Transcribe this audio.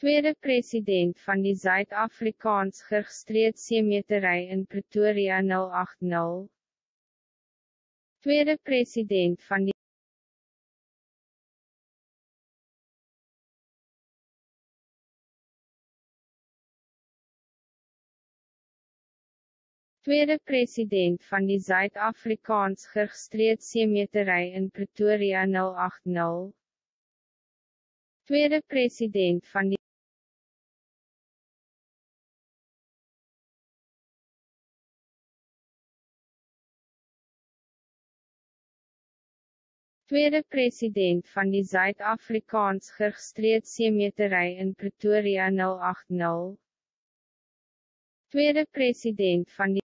Tweede president van die Zuid-Afrikaans geregistreerd seemeterij in Pretoria 080. Tweede president van die Tweede president van die Zuid-Afrikaans geregistreerd seemeterij in Pretoria 080. Tweede president van die Tweede president van die Zuid-Afrikaans geregistreerd seemeterij in Pretoria 080. Tweede president van die